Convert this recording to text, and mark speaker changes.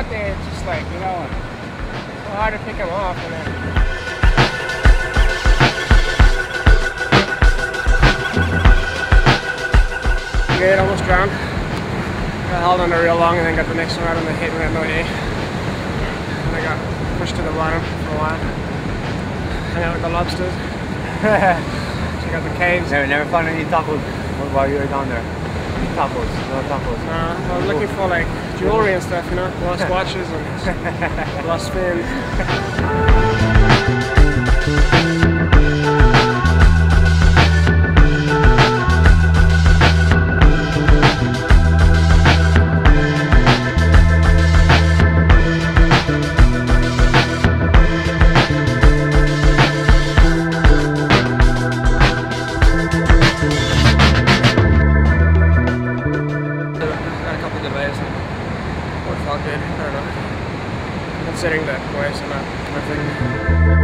Speaker 1: out there, it's just like, you know, it's so hard to pick them off. And then good, almost drowned. Got held under real long and then got the next one right on the hit and we had no hay. And I got pushed to the bottom for a while. Hang out with the lobsters. Check out the caves.
Speaker 2: Never found any tacos while you were down there. Any tacos? No tacos.
Speaker 1: I was looking for like jewelry and stuff, you know, lost watches and lost fins. Good. I don't know. Considering that voice, I'm not thinking.